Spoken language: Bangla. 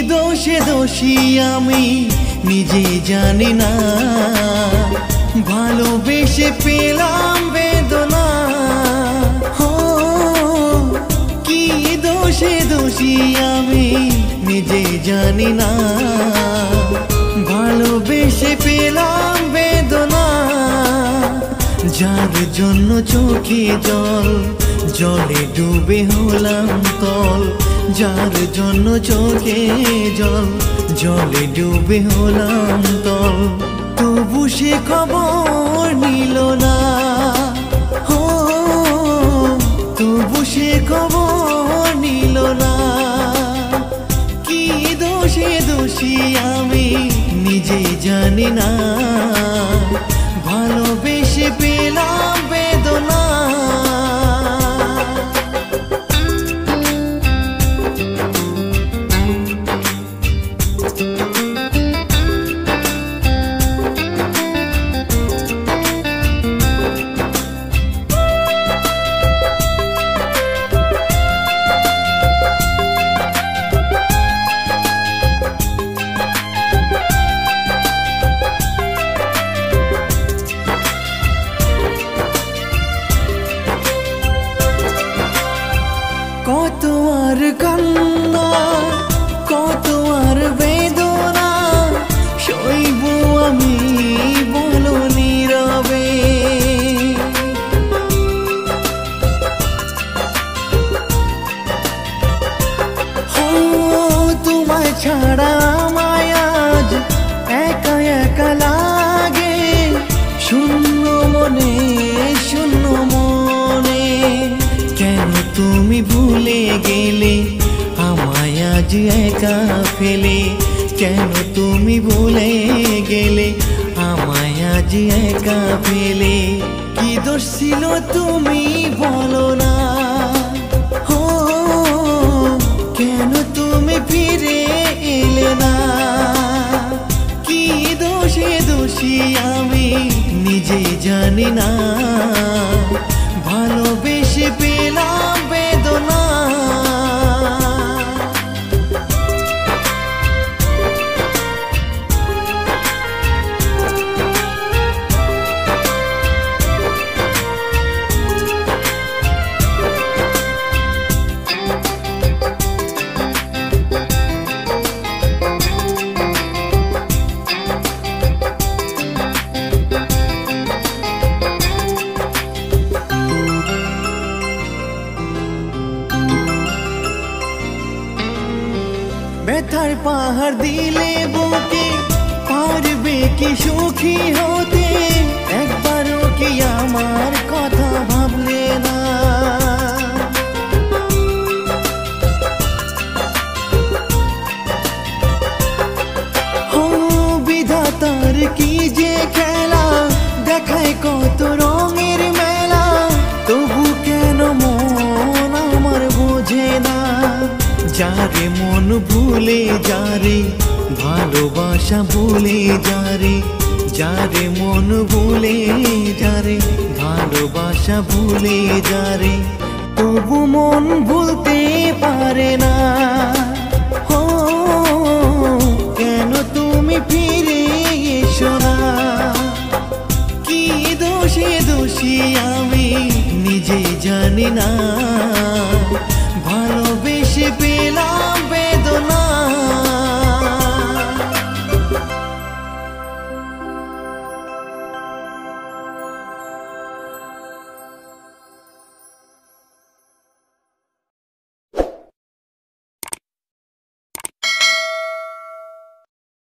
দোষে দোষী আমি নিজে জানি না, ভালোবেসে পেলাম বেদনা। কি দোষে দোষী আমি নিজে জানি না, ভালোবেসে পেলাম বেদনা। যার জন্য চোখে জল, জলে ডুবে হলাম তল। যার জন্য চোখে জল, জলে ডুবে হলাম তল। তবু সে খবর নিল না, তবু সে খবর নিল না। কি দোষে দোষী আমি নিজে জানি না, ভালোবেসে পেলাম বেদনা। কত আর কান্না, কত আর বেদনা সইব আমি বলো নীরবে। তোমায় ছাড়া আমায় আজ একা একা লাগে, শূন্য মনে শূন্য মনে। কেন তুমি ভুলে গেলে আমায় আজ একা ফেলে? কেন তুমি ভুলে গেলে আমায় আজ একা ফেলে? কি দোষ ছিল তুমি বলো না, কেন তুমি ফিরে এলে না? কি দোষে দোষী আমি নিজে জানি না, ভালোবেসে পেলাম বেদনা। ব্যথার পাহাড় দিলে বুকে পারবে কি সুখী হতে? একবারও কি আমার কথা ভাবলে না? বিধাতার কি যে খেলা, দেখায় কত রঙের মেলা। তবু কেন মন আমার বোঝে না? যারে মন ভুলে যারে, ভালোবাসা ভুলে যারে। যারে মন ভুলে যারে, ভালোবাসা ভুলে যারে। তবু মন ভুলতে পারে না।